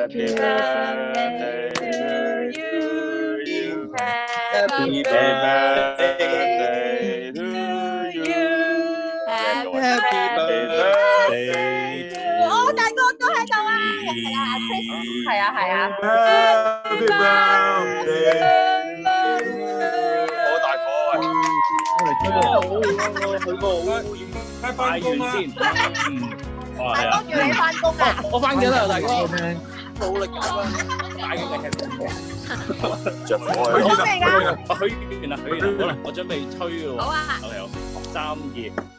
Happy birthday to you. Happy birthday to you. Happy birthday to you. 大哥都喺度啊！係啊係啊。 Happy birthday。 好大火啊！ 快翻工啦！ 大哥叫你翻工啊！ 我翻緊啦，大哥。努力緊啊！大嘅力着火啊！ 好味㗎！ 許完啦，好啦，我準備吹咯。 好啊！ 好，3、2。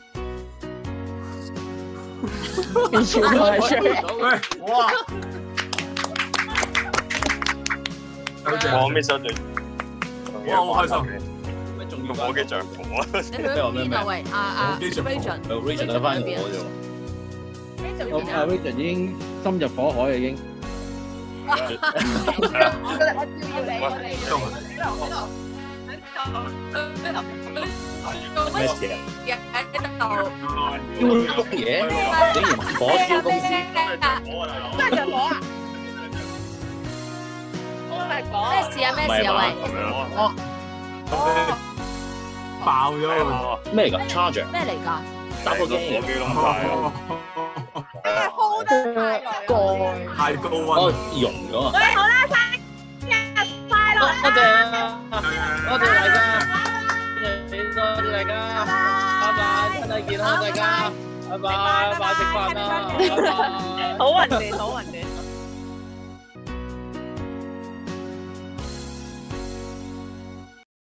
完全唔係吹。 哇！多謝。 我咩手對？ 哇！好開心。 咩仲要我嘅丈夫啊！ 你去咗邊啊？喂，阿 Rachel 得翻我啫。Rachel 已經深入火海已經。 我照要你。 咩事啊？ 喺度。 燒嘢？竟然火燒公司？ 真係着火啊！咩事啊？咩事啊？喂！ 爆咗咩嚟㗎 ？Charger 咩嚟㗎？ 打火機火機咁大啊！ 咩 hold 得太耐？ 太高溫。 哦，溶咗啊！ 喂，好啦，生日快樂！ 多謝多謝大家，多謝大家，拜拜，身體健康，大家，拜拜，拜食飯啦，拜拜， 好運氣，好運氣。